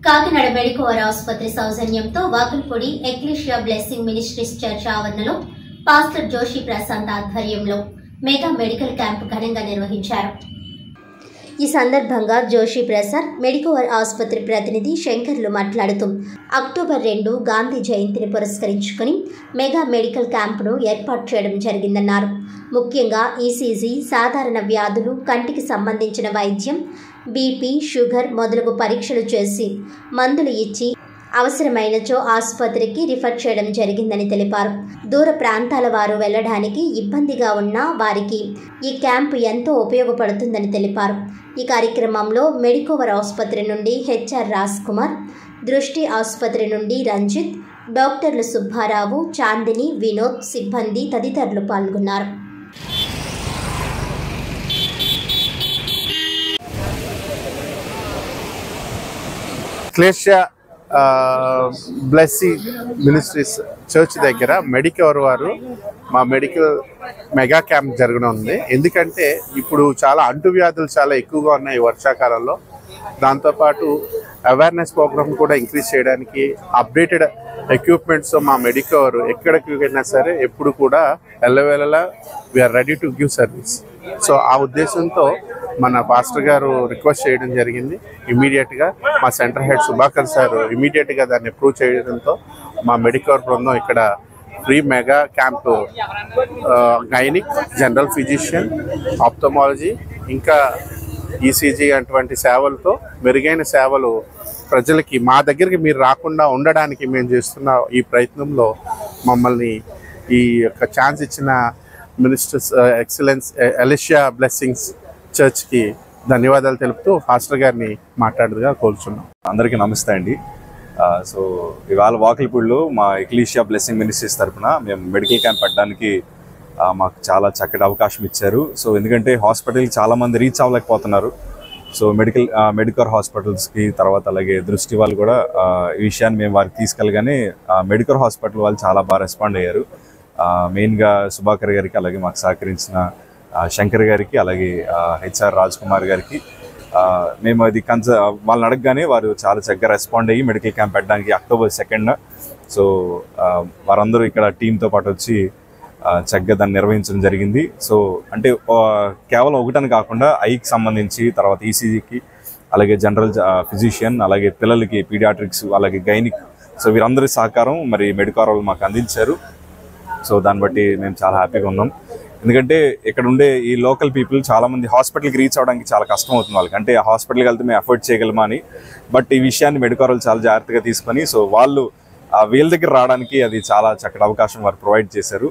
Kakinada Medicover ఆసుపత్రి సౌజన్యంతో Vakalapudi Ecclesia Blessing Ministries church ఆవరణలో పాస్టర్ జోషి ప్రశాంత్ ఆధ్వర్యంలో మెగా మెడికల్ క్యాంప్ ఘనంగా నిర్వహించారు. ఈ సందర్భంగా జోషి ప్రసాద్ మెడికోవర్ ఆసుపత్రి ప్రతినిధి శంకర్లు మాట్లాడుతూ అక్టోబర్ 2 గాంధీ జయంతిని పురస్కరించుకుని మెగా మెడికల్ క్యాంపును ఏర్పాటు చేయడం జరిగిందన్నారు. ముఖ్యంగా ఈసీజీ, సాధారణ వ్యాధులు, కంటికి సంబంధించిన వైద్యం, బీపీ, షుగర్ మొదలగు పరీక్షలు చేసి మందులు ఇచ్చి అవసరమైనచో ఆసుపత్రికి రిఫర్ చేయడం జరిగిందని తెలిపారు. దూర ప్రాంతాల వారు వెళ్లడానికి ఇబ్బందిగా ఉన్న వారికి ఈ క్యాంపు ఎంతో ఉపయోగపడుతుందని తెలిపారు. ఈ కార్యక్రమంలో మెడికోవర్ ఆసుపత్రి నుండి హెచ్ఆర్ రాజ్ కుమార్, దృష్టి ఆసుపత్రి నుండి రంజిత్, డాక్టర్లు సుబ్బారావు, చాందిని, వినోద్, సిబ్బంది తదితరులు పాల్గొన్నారు. ఎక్లీషియా బ్లెస్సింగ్ మినిస్ట్రీస్ చర్చ్ దగ్గర మెడికోవర్ వారు మా మెడికల్ మెగా క్యాంప్ జరగనుంది. ఎందుకంటే ఇప్పుడు చాలా అంటువ్యాధులు చాలా ఎక్కువగా ఉన్నాయి ఈ వర్షాకాలంలో. దాంతోపాటు అవేర్నెస్ ప్రోగ్రామ్ కూడా ఇంక్రీజ్ చేయడానికి అప్డేటెడ్ ఎక్విప్మెంట్స్ మా మెడికోవర్ ఎక్కడికి వెళ్ళినా సరే ఎప్పుడు కూడా ఎల్లవేళలా we are ready to give service. So ఆ ఉద్దేశంతో మన పాస్టర్ గారు రిక్వెస్ట్ చేయడం జరిగింది. ఇమీడియట్గా మా సెంటర్ హెడ్ సుభాకర్ సార్ ఇమీడియట్గా దాన్ని అప్రూవ్ చేయడంతో మా మెడికోవర్ బృందం ఇక్కడ free mega camp gynaec, general physician, ophthalmology, ఇంకా ఈసీజీ అటువంటి సేవలతో మెరుగైన సేవలు ప్రజలకి మా దగ్గరికి మీరు రాకుండా ఉండడానికి మేము చేస్తున్న ఈ ప్రయత్నంలో మమ్మల్ని ఈ యొక్క ఛాన్స్ ఇచ్చిన మినిస్టర్స్ ఎక్సలెన్స్ ఎక్లీషియా బ్లెస్సింగ్స్ చర్చ్కి ధన్యవాదాలు తెలుపుతూ పాస్టర్ గారిని మాట్లాడదుగా కోరుచున్నాం. అందరికీ నమస్తే అండి. సో ఇవాళ వాకిల్పూడిలో మా ఎక్లీషియా బ్లెస్సింగ్ మినిస్ట్రీస్ తరఫున మేము మెడికల్ క్యాంప్ పెట్టడానికి మాకు చాలా చక్కటి అవకాశం ఇచ్చారు. సో ఎందుకంటే హాస్పిటల్కి చాలామంది రీచ్ అవ్వలేకపోతున్నారు. సో మెడికోవర్ హాస్పిటల్స్కి, తర్వాత అలాగే దృష్టి వాళ్ళు కూడా ఈ విషయాన్ని మేము వారికి తీసుకెళ్ళగానే మెడికోవర్ హాస్పిటల్ వాళ్ళు చాలా బాగా రెస్పాండ్ అయ్యారు. మెయిన్గా సుభాకర్ గారికి, అలాగే మాకు సహకరించిన శంకర్ గారికి, అలాగే హెచ్ఆర్ రాజ్ కుమార్ గారికి మేము అది వాళ్ళని అడగగానే వారు చాలా చక్కగా రెస్పాండ్ అయ్యి మెడికల్ క్యాంప్ పెట్టడానికి అక్టోబర్ 2న సో వారందరూ ఇక్కడ టీంతో పాటు వచ్చి చక్కగా దాన్ని నిర్వహించడం జరిగింది. సో అంటే కేవలం ఒకటని కాకుండా ఐకి సంబంధించి, తర్వాత ఈసీజీకి, అలాగే జనరల్ ఫిజిషియన్, అలాగే పిల్లలకి పీడియాట్రిక్స్, అలాగే గైనిక్, సో వీరందరి సహకారం మరి మెడికోవర్ వాళ్ళు మాకు అందించారు. సో దాన్ని బట్టి మేము చాలా హ్యాపీగా ఉన్నాం. ఎందుకంటే ఇక్కడ ఉండే ఈ లోకల్ పీపుల్ చాలామంది హాస్పిటల్కి రీచ్ అవ్వడానికి చాలా కష్టం అవుతుంది వాళ్ళకి. అంటే హాస్పిటల్కి వెళ్తే మేము అఫోర్డ్ చేయగలమా అని. బట్ ఈ విషయాన్ని మెడికోవర్ వాళ్ళు చాలా జాగ్రత్తగా తీసుకొని సో వాళ్ళు వీళ్ళ దగ్గర రావడానికి అది చాలా చక్కటి అవకాశం వారు ప్రొవైడ్ చేశారు.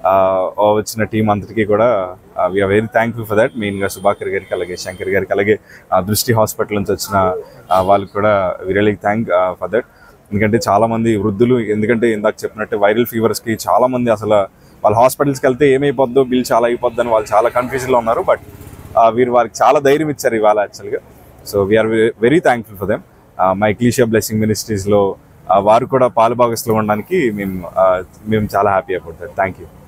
వచ్చిన టీం అంతటికీ కూడా we are very thankful for that. మెయిన్గా సుభాకర్ గారికి, అలాగే శంకర్ గారికి, అలాగే దృష్టి హాస్పిటల్ నుంచి వచ్చిన వాళ్ళకి కూడా we really thank for that. ఎందుకంటే చాలామంది వృద్ధులు, ఎందుకంటే ఇందాక చెప్పినట్టు వైరల్ ఫీవర్స్కి చాలామంది అసలు వాళ్ళ హాస్పిటల్స్కి వెళ్తే ఏమైపోద్దో, బిల్ చాలా అయిపోద్ది అని వాళ్ళు చాలా కన్ఫ్యూజన్లో ఉన్నారు. బట్ వారికి చాలా ధైర్యం ఇచ్చారు ఇవాళ యాక్చువల్గా. So we are very thankful for them. మా ఎక్లీషియా బ్లెస్సింగ్ మినిస్ట్రీస్లో వారు కూడా పాలుభాగస్తులు ఉండడానికి మేము చాలా happy about that. Thank you.